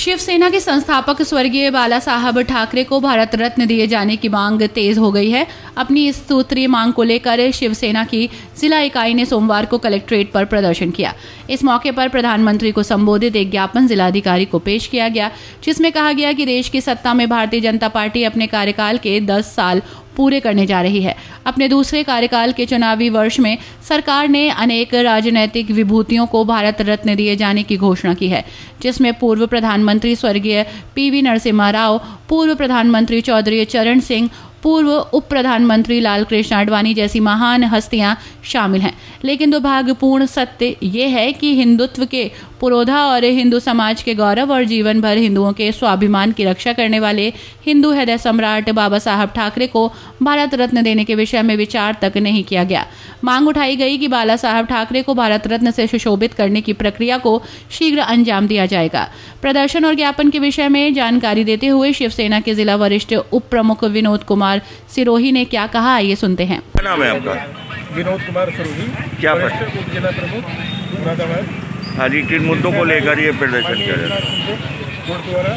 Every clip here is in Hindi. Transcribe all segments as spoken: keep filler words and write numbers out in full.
शिवसेना के संस्थापक स्वर्गीय बाला साहब ठाकरे को भारत रत्न दिए जाने की मांग तेज हो गई है। अपनी इस सूत्रीय मांग को लेकर शिवसेना की जिला इकाई ने सोमवार को कलेक्ट्रेट पर प्रदर्शन किया। इस मौके पर प्रधानमंत्री को संबोधित एक ज्ञापन जिलाधिकारी को पेश किया गया, जिसमें कहा गया कि देश की सत्ता में भारतीय जनता पार्टी अपने कार्यकाल के दस साल पूरे करने जा रही है। अपने दूसरे कार्यकाल के चुनावी वर्ष में सरकार ने अनेक राजनैतिक विभूतियों को भारत रत्न दिए जाने की घोषणा की है, जिसमें पूर्व प्रधानमंत्री स्वर्गीय पीवी नरसिम्हा राव, पूर्व प्रधानमंत्री चौधरी चरण सिंह, पूर्व उप प्रधानमंत्री लाल कृष्ण आडवाणी जैसी महान हस्तियां शामिल हैं। लेकिन दुर्भाग्यपूर्ण सत्य ये है कि हिंदुत्व के पुरोधा और हिंदू समाज के गौरव और जीवन भर हिंदुओं के स्वाभिमान की रक्षा करने वाले हिंदू हृदय सम्राट बाबा साहब ठाकरे को भारत रत्न देने के विषय में विचार तक नहीं किया गया। मांग उठाई गई कि बाला साहब ठाकरे को भारत रत्न से सुशोभित करने की प्रक्रिया को शीघ्र अंजाम दिया जाएगा। प्रदर्शन और ज्ञापन के विषय में जानकारी देते हुए शिवसेना के जिला वरिष्ठ उप प्रमुख विनोद कुमार सिरोही ने क्या कहा, आइए सुनते हैं। क्या नाम है आपका? विनोद कुमार सिरोही, क्या उप जिला प्रमुख मुरादाबाद। आज किन मुद्दों को लेकर ये प्रदर्शन किया जा रहा है? गुरुद्वारा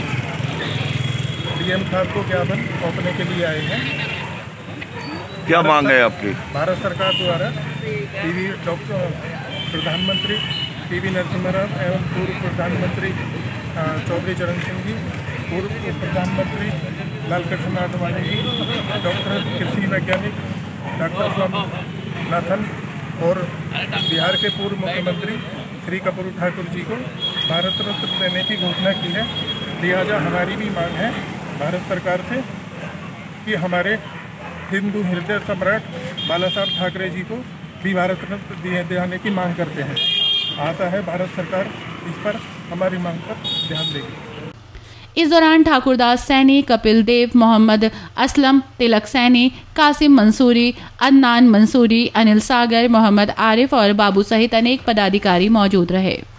डीएम साहब को ज्ञापन सौंपने के लिए आए हैं। क्या मांग है आपकी? भारत सरकार द्वारा पीवी डॉक्टर प्रधानमंत्री पीवी नरसिम्हा राव एवं पूर्व प्रधानमंत्री चौधरी चरण सिंह जी, पूर्व उप प्रधानमंत्री लाल कृष्ण आडवाणी जी, डॉक्टर कृषि वैज्ञानिक डॉक्टर स्वामीनाथन और बिहार के पूर्व मुख्यमंत्री श्री कर्पूरी ठाकुर जी को भारत रत्न देने की घोषणा की है। लिहाजा हमारी भी मांग है भारत सरकार से कि हमारे हिंदू हृदय सम्राट बाला साहब ठाकरे जी को भी भारत रत्न दिए देने की मांग करते हैं। आशा है भारत सरकार इस पर हमारी मांग पर ध्यान देगी। इस दौरान ठाकुरदास सैनी, कपिल देव, मोहम्मद असलम, तिलक सैनी, कासिम मंसूरी, अदनान मंसूरी, अनिल सागर, मोहम्मद आरिफ और बाबू सहित अनेक पदाधिकारी मौजूद रहे।